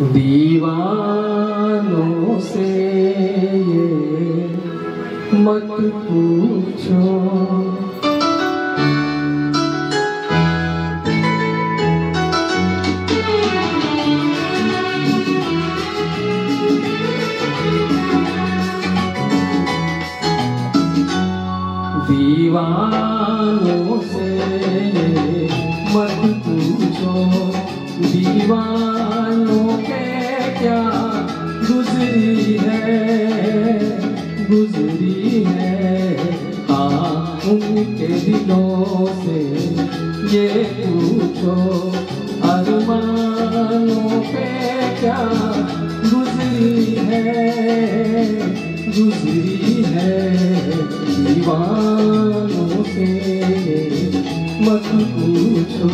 दीवानों से ये मत पूछो, दीवानों से मत पूछो, दीवानों के क्या गुजरी है हाँ उनके दिलों से ये पूछो, अरमानों पे क्या गुजरी है दीवानों से मत पूछो।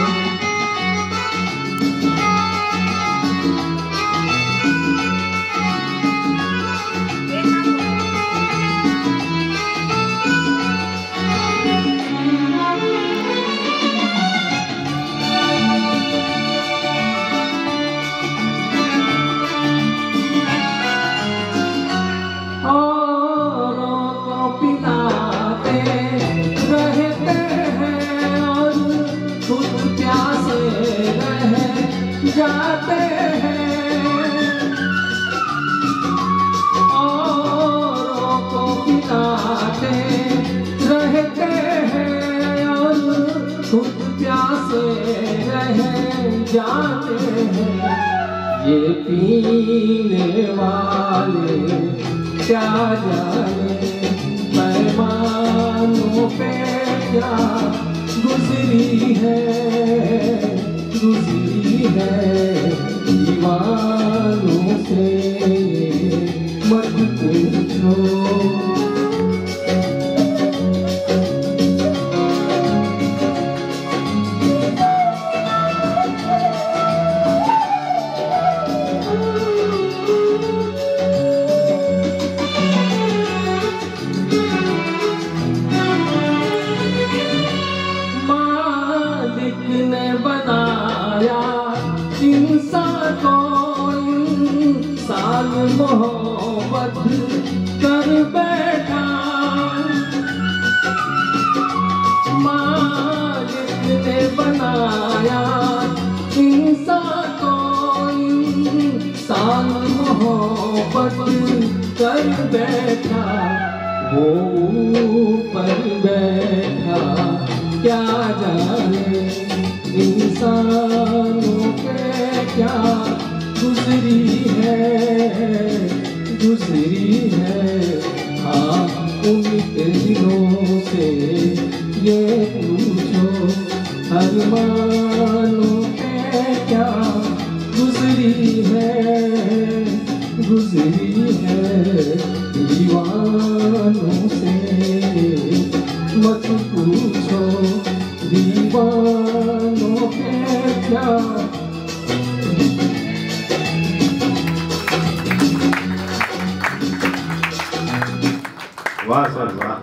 जाते हैं औरों को पिलाते रहते हैं और खुद प्यासे रह जाते हैं। ये पीने वाले क्या जाने पैमानों पे क्या गुजरी है दीवानों से मत पूछो। मालिक ने बनाया इंसान को इंसान मोहब्बत कर बैठा, मालिक ने बनाया इंसान को इंसान मोहब्बत कर बैठा, वो ऊपर बैठा क्या जाने इंसानों के क्या गुजरी है हाँ उनके दिलों से ये पूछो, अरमानों के क्या गुजरी है दीवानों से मत पूछो, दीवानों के क्या। वाह सर वाह।